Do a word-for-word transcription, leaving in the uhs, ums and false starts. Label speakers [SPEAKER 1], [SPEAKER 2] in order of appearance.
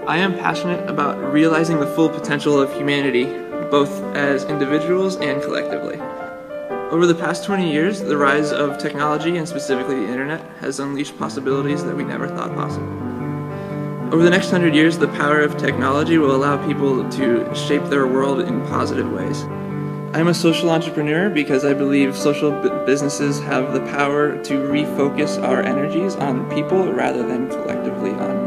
[SPEAKER 1] I am passionate about realizing the full potential of humanity, both as individuals and collectively. Over the past twenty years, the rise of technology, and specifically the internet, has unleashed possibilities that we never thought possible. Over the next hundred years, the power of technology will allow people to shape their world in positive ways. I'm a social entrepreneur because I believe social businesses have the power to refocus our energies on people rather than collectively on